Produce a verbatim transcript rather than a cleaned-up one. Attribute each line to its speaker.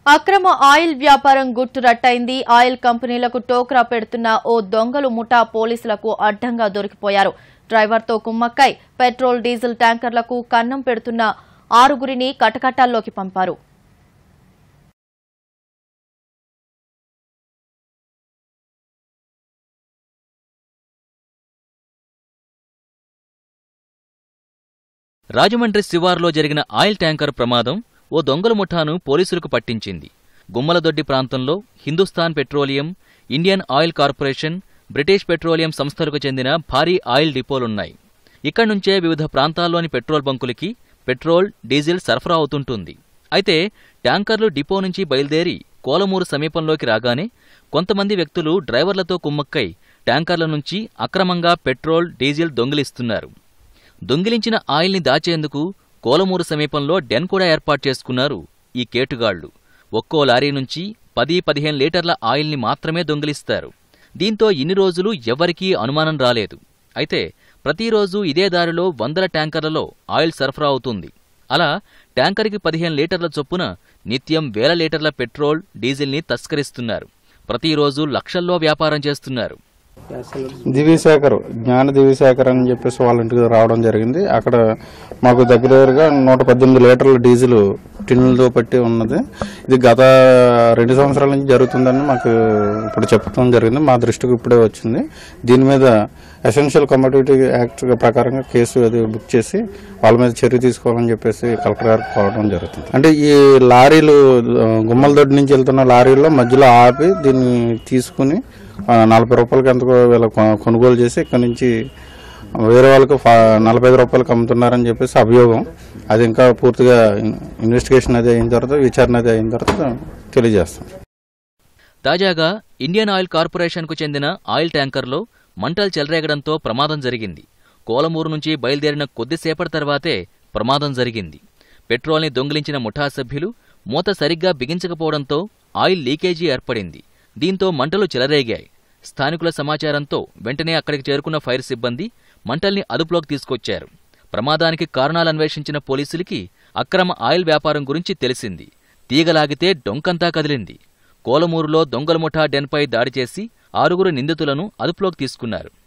Speaker 1: అక్రమ ఆయిల్ వ్యాపారం గుట్టురట్టయింది. ఆయిల్ కంపెనీలకు టోక్రా పెడుతున్న ఓ దొంగలు ముఠా పోలీసులకు అడ్డంగా దొరికిపోయారు. డ్రైవర్తో కుమ్మక్కై పెట్రోల్ డీజిల్ ట్యాంకర్లకు కన్నం పెడుతున్న ఆరుగురిని కటకటాల్లోకి పంపారు.
Speaker 2: రాజమండ్రి శివారులో జరిగిన ఆయిల్ ట్యాంకర్ ప్రమాదం ఓ దొంగల ముఠాను పోలీసులకు పట్టించింది. గుమ్మలదొడ్డి ప్రాంతంలో Hindustan petroleum, Indian oil corporation, British petroleum సంస్థలకు చెందిన భారీ ఆయిల్ డిపోలున్నాయి. ఇక్కడి నుంచే వివిధ ప్రాంతాల్లోని పెట్రోల్ బంకులకి పెట్రోల్, డీజిల్ సరఫరా అవుతుంటుంది. అయితే ట్యాంకర్లు డిపో నుంచి బయలుదేరి కోలమూరు సమీపంలోకి రాగానే కొంతమంది వ్యక్తులు డ్రైవర్లతో కుమ్మక్కై ట్యాంకర్ల నుంచి అక్రమంగా పెట్రోల్, డీజిల్ దొంగిలిస్తున్నారు. దొంగిలించిన ఆయిల్ని దాచేందుకు కోలమూరు సమీపంలో డెన్ కూడా ఏర్పాటు చేసుకున్నారు ఈ కేటుగాళ్లు. ఒక్కో లారీ నుంచి పది పదిహేను లీటర్ల ఆయిల్ని మాత్రమే దొంగిలిస్తారు. దీంతో ఇన్ని రోజులు ఎవ్వరికీ అనుమానం రాలేదు. అయితే ప్రతిరోజు ఇదే దారిలో వందల ట్యాంకర్లలో ఆయిల్ సరఫరా అవుతుంది. అలా ట్యాంకర్కి పదిహేను లీటర్ల చొప్పున నిత్యం వేల లీటర్ల పెట్రోల్, డీజిల్ని తస్కరిస్తున్నారు. ప్రతిరోజు లక్షల్లో వ్యాపారం చేస్తున్నారు.
Speaker 3: దివ్యశేఖర్ జ్ఞాన దివ్యశేఖర్ అని చెప్పేసి వాళ్ళ ఇంటికి రావడం జరిగింది. అక్కడ మాకు దగ్గరగా నూట పద్దెనిమిది లీటర్ల డీజిల్ టిన్నులతో పట్టి ఉన్నది. ఇది గత రెండు సంవత్సరాల నుంచి జరుగుతుందని మాకు ఇప్పుడు చెప్పడం జరిగింది. మా దృష్టికి ఇప్పుడే వచ్చింది. దీని మీద ఎసెన్షియల్ కమోడిటీ యాక్ట్ ప్రకారంగా కేసు అది బుక్ చేసి వాళ్ళ మీద చర్య తీసుకోవాలని చెప్పేసి కలెక్టర్ గారికి కోరడం జరుగుతుంది. అంటే ఈ లారీలు గుమ్మలదొడ్డి నుంచి వెళ్తున్న లారీల్లో మధ్యలో ఆపి దీన్ని తీసుకుని నలభై రూపాయలకి ఎంతకో వీళ్ళ కొనుగోలు చేసి ఇక్కడ నుంచి వేరే వాళ్ళకు నలభై ఐదు రూపాయలకు అమ్ముతున్నారని చెప్పేసి అభియోగం. అది ఇంకా పూర్తిగా ఇన్వెస్టిగేషన్ అది అయిన తర్వాత, విచారణ అది అయిన తర్వాత తెలియజేస్తాం.
Speaker 2: తాజాగా ఇండియన్ ఆయిల్ కార్పొరేషన్కు చెందిన ఆయిల్ ట్యాంకర్లో మంటలు చెలరేగడంతో ప్రమాదం జరిగింది. కోలమూరు నుంచి బయలుదేరిన కొద్దిసేపటి తర్వాతే ప్రమాదం జరిగింది. పెట్రోల్ని దొంగిలించిన ముఠా సభ్యులు మూత సరిగ్గా బిగించకపోవడంతో ఆయిల్ లీకేజీ ఏర్పడింది. దీంతో మంటలు చెలరేగాయి. స్థానికుల సమాచారంతో వెంటనే అక్కడికి చేరుకున్న ఫైర్ సిబ్బంది మంటల్ని అదుపులోకి తీసుకొచ్చారు. ప్రమాదానికి కారణాలన్వేషించిన పోలీసులకి అక్రమ ఆయిల్ వ్యాపారం గురించి తెలిసింది. తీగలాగితే డొంకంతా కదిలింది. కోలమూరులో దొంగల ముఠా డెన్పై దాడి చేసి ఆరుగురు నిందితులను అదుపులోకి తీసుకున్నారు.